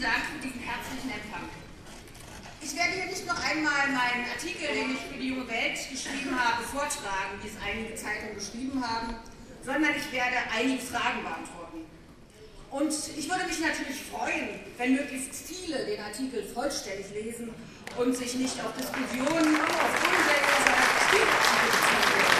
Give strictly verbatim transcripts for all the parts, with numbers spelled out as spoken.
Dank für diesen herzlichen Empfang. Ich werde hier nicht noch einmal meinen Artikel, den ich für die Junge Welt geschrieben habe, vortragen, wie es einige Zeitungen geschrieben haben, sondern ich werde einige Fragen beantworten. Und ich würde mich natürlich freuen, wenn möglichst viele den Artikel vollständig lesen und sich nicht auf Diskussionen auf unseriöse Artikel beziehen.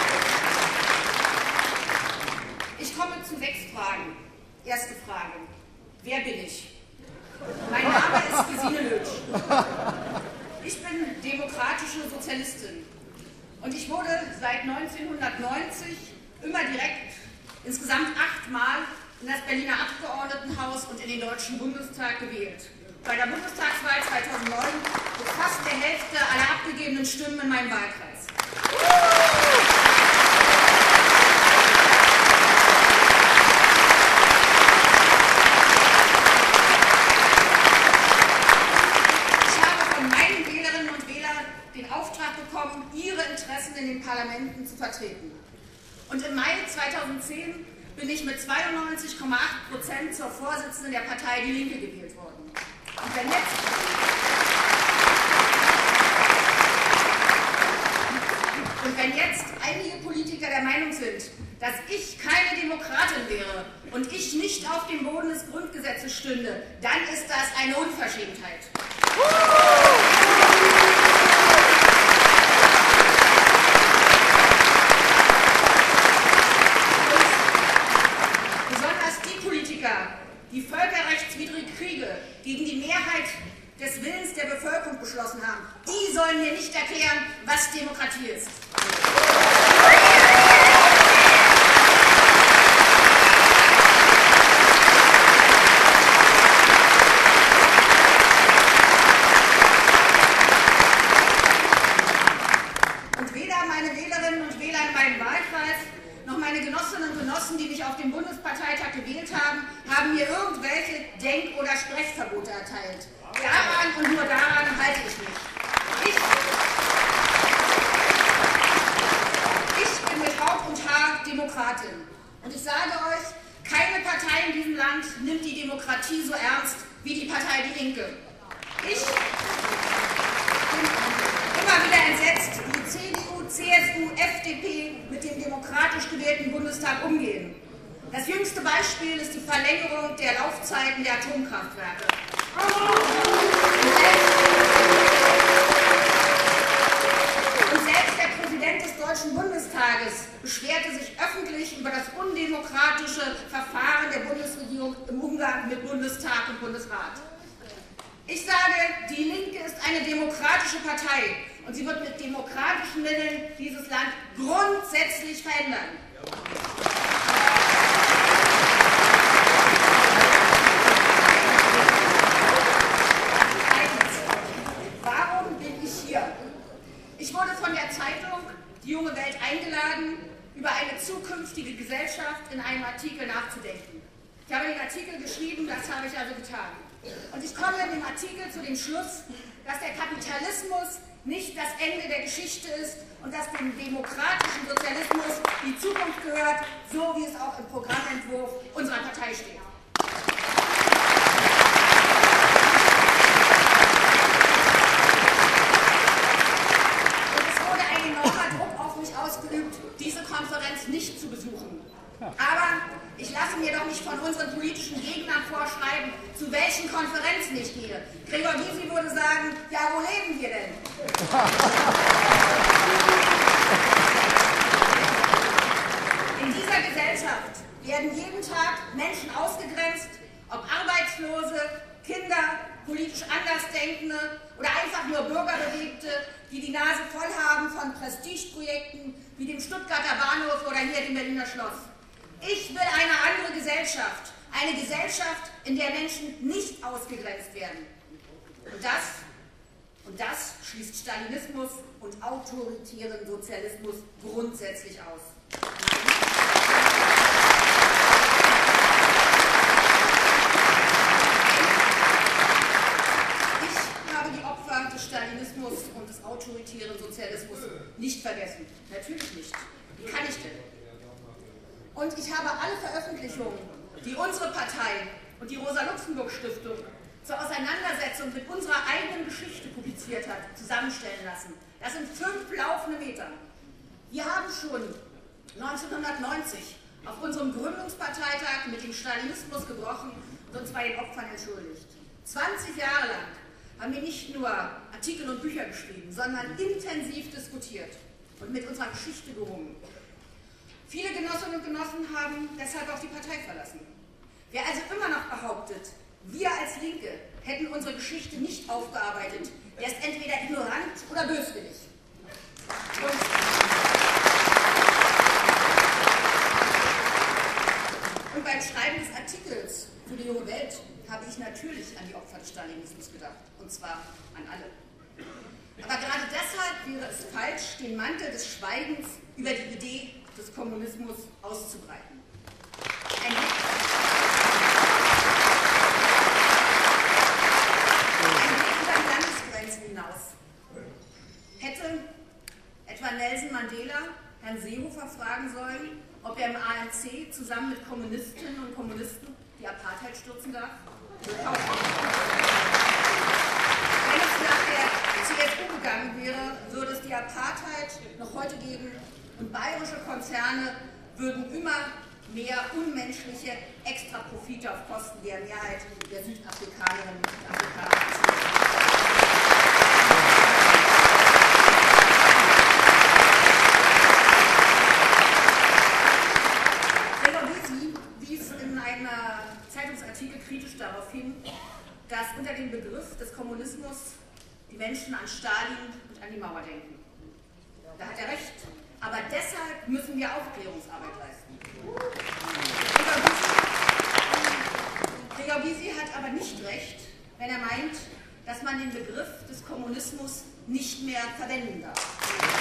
Ich komme zu sechs Fragen. Erste Frage. Wer bin ich? Mein Name ist Gesine Lötsch. Ich bin demokratische Sozialistin. Und ich wurde seit neunzehnhundertneunzig immer direkt, insgesamt achtmal, in das Berliner Abgeordnetenhaus und in den Deutschen Bundestag gewählt. Bei der Bundestagswahl zweitausendneun mit fast der Hälfte aller abgegebenen Stimmen in meinem Wahlkreis. Ihre Interessen in den Parlamenten zu vertreten. Und im Mai zweitausendzehn bin ich mit zweiundneunzig Komma acht Prozent zur Vorsitzenden der Partei Die Linke gewählt worden. Und wenn jetzt, und wenn jetzt einige Politiker der Meinung sind, dass ich keine Demokratin wäre und ich nicht auf dem Boden des Grundgesetzes stünde, dann ist das eine Unverschämtheit. Die völkerrechtswidrige Kriege gegen die Mehrheit des Willens der Bevölkerung beschlossen haben, die sollen mir nicht erklären, was Demokratie ist. Und weder meine Wählerinnen und Wähler in meinem Wahlkreis noch meine Genossinnen und Genossen, die mich auf dem Bundesparteitag gewählt haben, haben mir irgendwelche Denk- oder Sprechverbote erteilt. Daran und nur daran halte ich mich. Ich, ich bin mit Haut und Haar Demokratin. Und ich sage euch, keine Partei in diesem Land nimmt die Demokratie so ernst wie die Partei Die Linke. Ich bin immer wieder entsetzt, wie C D U, C S U, F D P mit dem demokratisch gewählten Bundestag umgehen. Das jüngste Beispiel ist die Verlängerung der Laufzeiten der Atomkraftwerke. Und selbst der Präsident des Deutschen Bundestages beschwerte sich öffentlich über das undemokratische Verfahren der Bundesregierung im Umgang mit Bundestag und Bundesrat. Ich sage, die Linke ist eine demokratische Partei und sie wird mit demokratischen Mitteln dieses Land grundsätzlich verändern. Warum bin ich hier? Ich wurde von der Zeitung Die Junge Welt eingeladen, über eine zukünftige Gesellschaft in einem Artikel nachzudenken. Ich habe den Artikel geschrieben, das habe ich also getan. Und ich komme in dem Artikel zu dem Schluss, dass der Kapitalismus nicht das Ende der Geschichte ist und dass dem demokratischen Sozialismus die Zukunft gehört, so wie es auch im Programmentwurf unserer Partei steht. Und es wurde ein enormer Druck auf mich ausgeübt, diese Konferenz nicht zu besuchen. Aber ich lasse mir doch nicht von unseren politischen Gegnern vorschreiben, zu welchen Konferenzen ich gehe. Gregor Gysi würde sagen, ja, wo leben wir denn? In dieser Gesellschaft werden jeden Tag Menschen ausgegrenzt, ob Arbeitslose, Kinder, politisch Andersdenkende oder einfach nur Bürgerbewegte, die die Nase voll haben von Prestigeprojekten wie dem Stuttgarter Bahnhof oder hier dem Berliner Schloss. Ich will eine andere Gesellschaft, eine Gesellschaft, in der Menschen nicht ausgegrenzt werden. Und das, und das schließt Stalinismus und autoritären Sozialismus grundsätzlich aus. Ich habe die Opfer des Stalinismus und des autoritären Sozialismus nicht vergessen. Natürlich nicht. Wie kann ich denn? Und ich habe alle Veröffentlichungen, die unsere Partei und die Rosa-Luxemburg-Stiftung zur Auseinandersetzung mit unserer eigenen Geschichte publiziert hat, zusammenstellen lassen. Das sind fünf laufende Meter. Wir haben schon neunzehnhundertneunzig auf unserem Gründungsparteitag mit dem Stalinismus gebrochen und uns bei den Opfern entschuldigt. zwanzig Jahre lang haben wir nicht nur Artikel und Bücher geschrieben, sondern intensiv diskutiert und mit unserer Geschichte gerungen. Viele Genossinnen und Genossen haben deshalb auch die Partei verlassen. Wer also immer noch behauptet, wir als Linke hätten unsere Geschichte nicht aufgearbeitet, der ist entweder ignorant oder böswillig. Und, und beim Schreiben des Artikels für die Junge Welt habe ich natürlich an die Opfer des Stalinismus gedacht, und zwar an alle. Aber gerade deshalb wäre es falsch, den Mantel des Schweigens über die Idee des Kommunismus auszubreiten. Ein Blick, ein Blick über die Landesgrenzen hinaus. Hätte etwa Nelson Mandela Herrn Seehofer fragen sollen, ob er im A N C zusammen mit Kommunistinnen und Kommunisten die Apartheid stürzen darf? Wenn es nach der C S U gegangen wäre, würde es die Apartheid noch heute geben und bayerische Konzerne würden immer mehr unmenschliche Extraprofite auf Kosten der Mehrheit der Südafrikanerinnen und Südafrikaner erzielen. Zeitungsartikel kritisch darauf hin, dass unter dem Begriff des Kommunismus die Menschen an Stalin und an die Mauer denken. Da hat er recht, aber deshalb müssen wir Aufklärungsarbeit leisten. Gregor Gysi hat aber nicht recht, wenn er meint, dass man den Begriff des Kommunismus nicht mehr verwenden darf.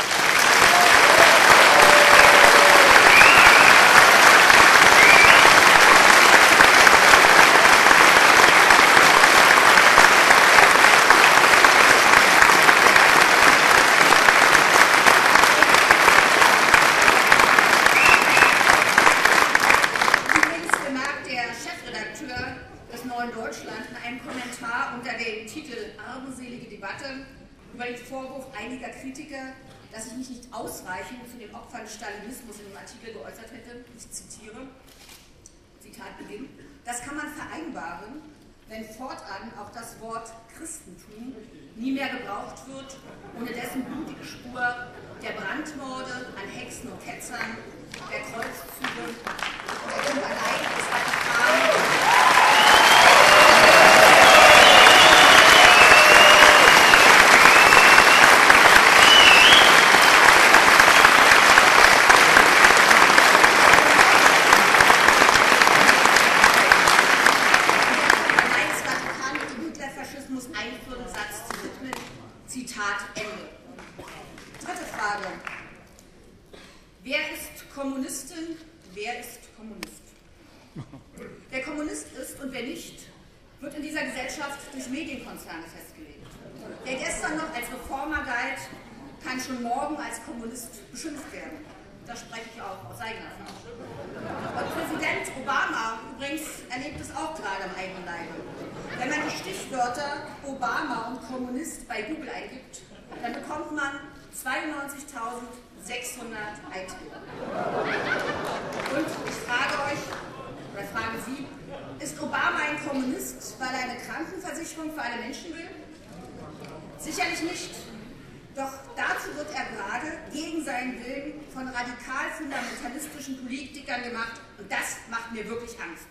Über den Vorwurf einiger Kritiker, dass ich mich nicht ausreichend zu den Opfern des Stalinismus in dem Artikel geäußert hätte. Ich zitiere, Zitat Beginn: Das kann man vereinbaren, wenn fortan auch das Wort Christentum nie mehr gebraucht wird, ohne dessen blutige Spur der Brandmorde an Hexen und Ketzern, der Kreuzzüge und der Tyrannei des Vatikan Kommunistin, wer ist Kommunist? Wer Kommunist ist und wer nicht, wird in dieser Gesellschaft durch Medienkonzerne festgelegt. Wer gestern noch als Reformer galt, kann schon morgen als Kommunist beschimpft werden. Da spreche ich auch aus eigener Erfahrung. Und Präsident Obama übrigens erlebt es auch gerade am eigenen Leibe. Wenn man die Stichwörter Obama und Kommunist bei Google eingibt, dann bekommt man zweiundneunzigtausendsechshundert Einträge. Und ich frage euch, oder frage Sie, ist Obama ein Kommunist, weil er eine Krankenversicherung für alle Menschen will? Sicherlich nicht. Doch dazu wird er gerade gegen seinen Willen von radikal fundamentalistischen Politikern gemacht. Und das macht mir wirklich Angst.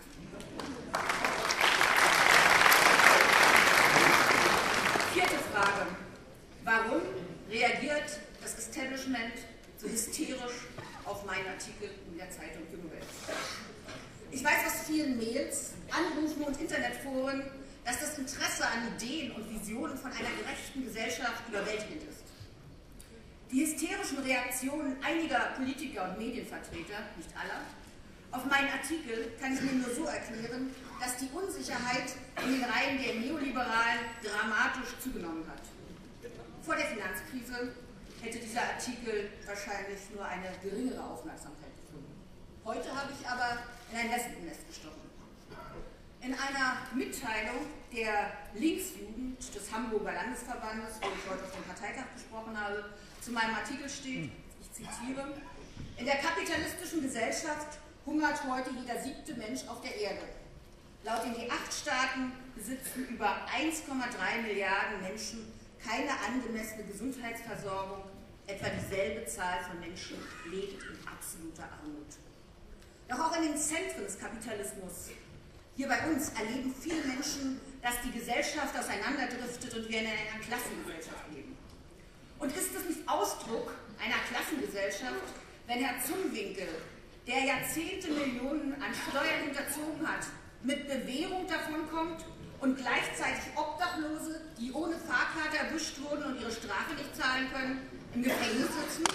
Vierte Frage. Warum reagiert das Establishment so hysterisch auf meinen Artikel in der Zeitung Junge Welt? Ich weiß aus vielen Mails, Anrufen und Internetforen, dass das Interesse an Ideen und Visionen von einer gerechten Gesellschaft überwältigend ist. Die hysterischen Reaktionen einiger Politiker und Medienvertreter, nicht aller, auf meinen Artikel kann ich mir nur so erklären, dass die Unsicherheit in den Reihen der Neoliberalen dramatisch zugenommen hat. Vor der Finanzkrise hätte dieser Artikel wahrscheinlich nur eine geringere Aufmerksamkeit gefunden. Heute habe ich aber in ein Wespennest gestochen. In einer Mitteilung der Linksjugend des Hamburger Landesverbandes, wo ich heute auf dem Parteitag gesprochen habe, zu meinem Artikel steht, ich zitiere: In der kapitalistischen Gesellschaft hungert heute jeder siebte Mensch auf der Erde. Laut den G acht Staaten besitzen über eins Komma drei Milliarden Menschen keine angemessene Gesundheitsversorgung. Etwa dieselbe Zahl von Menschen lebt in absoluter Armut. Doch auch in den Zentren des Kapitalismus, hier bei uns, erleben viele Menschen, dass die Gesellschaft auseinanderdriftet und wir in einer Klassengesellschaft leben. Und ist es nicht Ausdruck einer Klassengesellschaft, wenn Herr Zumwinkel, der Jahrzehnte Millionen an Steuern hinterzogen hat, mit Bewährung davonkommt und gleichzeitig Obdachlose, die ohne Fahrkarte erwischt wurden und ihre Strafe nicht zahlen können, im Gefängnis sitzen?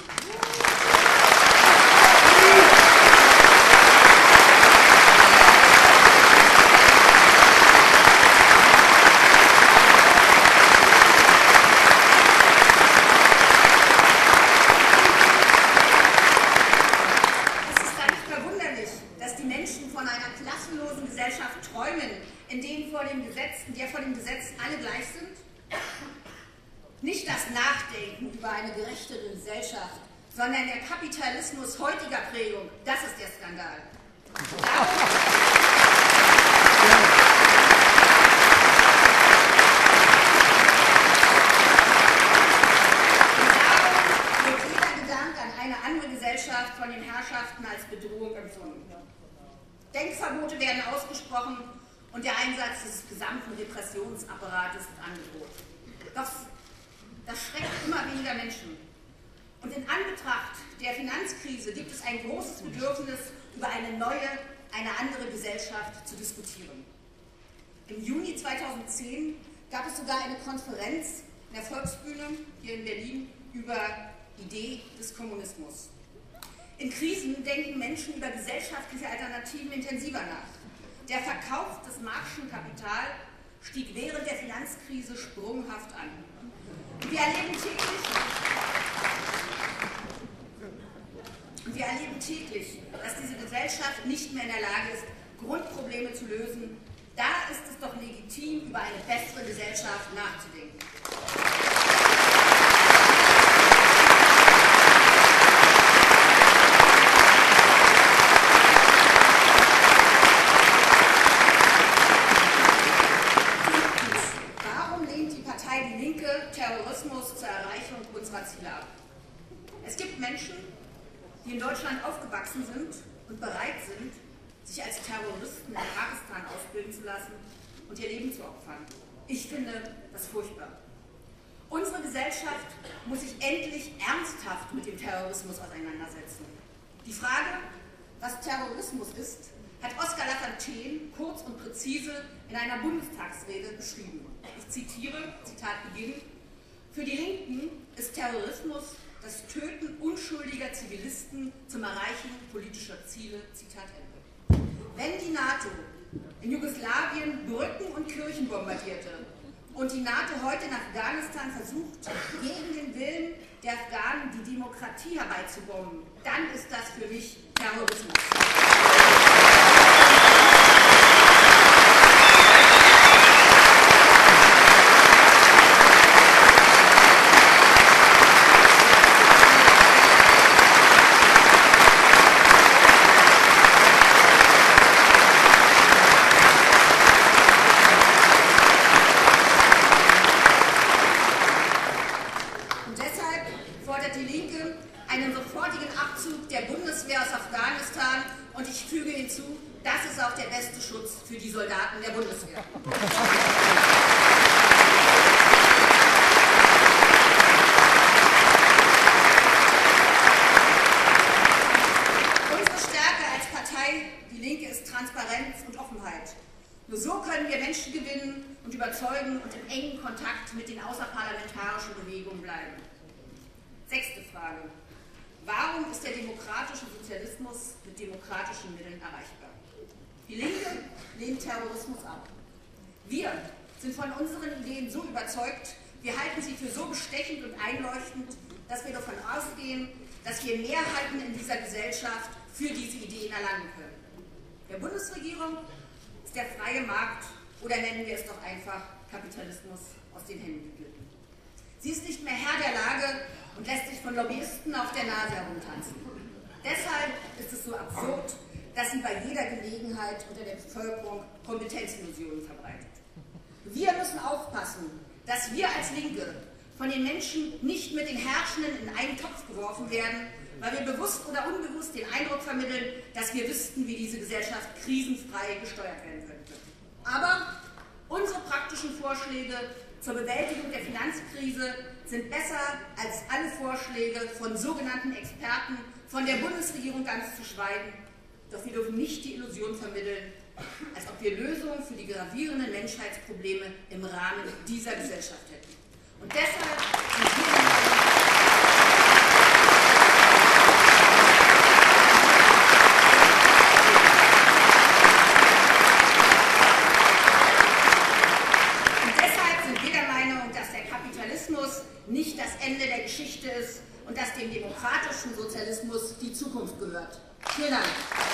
In denen vor dem Gesetz, in der vor dem Gesetz alle gleich sind? Nicht das Nachdenken über eine gerechtere Gesellschaft, sondern der Kapitalismus heutiger Prägung, das ist der Skandal. Darum, darum wird jeder Gedanke an eine andere Gesellschaft von den Herrschaften als Bedrohung empfunden. Denkverbote werden ausgesprochen und der Einsatz des gesamten Repressionsapparates ist angedroht. Doch das schreckt immer weniger Menschen. Und in Anbetracht der Finanzkrise gibt es ein großes Bedürfnis, über eine neue, eine andere Gesellschaft zu diskutieren. Im Juni zweitausendzehn gab es sogar eine Konferenz in der Volksbühne hier in Berlin über die Idee des Kommunismus. In Krisen denken Menschen über gesellschaftliche Alternativen intensiver nach. Der Verkauf des Marxischen Kapital stieg während der Finanzkrise sprunghaft an. Und wir erleben täglich, und wir erleben täglich, dass diese Gesellschaft nicht mehr in der Lage ist, Grundprobleme zu lösen. Da ist es doch legitim, über eine bessere Gesellschaft nachzudenken. Terrorismus zur Erreichung unserer Ziele ab. Es gibt Menschen, die in Deutschland aufgewachsen sind und bereit sind, sich als Terroristen in Pakistan ausbilden zu lassen und ihr Leben zu opfern. Ich finde das furchtbar. Unsere Gesellschaft muss sich endlich ernsthaft mit dem Terrorismus auseinandersetzen. Die Frage, was Terrorismus ist, hat Oskar Lafontaine kurz und präzise in einer Bundestagsrede beschrieben. Ich zitiere, Zitat Beginn: Für die Linken ist Terrorismus das Töten unschuldiger Zivilisten zum Erreichen politischer Ziele. Zitat Ende. Wenn die NATO in Jugoslawien Brücken und Kirchen bombardierte und die NATO heute in Afghanistan versucht, gegen den Willen der Afghanen die Demokratie herbeizubomben, dann ist das für mich Terrorismus. Für die Soldaten der Bundeswehr. Unsere Stärke als Partei, die Linke, ist Transparenz und Offenheit. Nur so können wir Menschen gewinnen und überzeugen und im engen Kontakt mit den außerparlamentarischen Bewegungen bleiben. Sechste Frage. Warum ist der demokratische Sozialismus mit demokratischen Mitteln erreichbar? Die Linke lehnt Terrorismus ab. Wir sind von unseren Ideen so überzeugt, wir halten sie für so bestechend und einleuchtend, dass wir davon ausgehen, dass wir Mehrheiten in dieser Gesellschaft für diese Ideen erlangen können. Der Bundesregierung ist der freie Markt, oder nennen wir es doch einfach Kapitalismus, aus den Händen geglitten. Sie ist nicht mehr Herr der Lage und lässt sich von Lobbyisten auf der Nase herumtanzen. Deshalb ist es so absurd, dass sie bei jeder Gelegenheit unter der Bevölkerung Kompetenzillusionen verbreitet. Wir müssen aufpassen, dass wir als Linke von den Menschen nicht mit den Herrschenden in einen Topf geworfen werden, weil wir bewusst oder unbewusst den Eindruck vermitteln, dass wir wüssten, wie diese Gesellschaft krisenfrei gesteuert werden könnte. Aber unsere praktischen Vorschläge zur Bewältigung der Finanzkrise sind besser als alle Vorschläge von sogenannten Experten, von der Bundesregierung ganz zu schweigen. Doch wir dürfen nicht die Illusion vermitteln, als ob wir Lösungen für die gravierenden Menschheitsprobleme im Rahmen dieser Gesellschaft hätten. Und deshalb sind wir der Meinung, nicht das Ende der Geschichte ist und dass dem demokratischen Sozialismus die Zukunft gehört. Vielen Dank.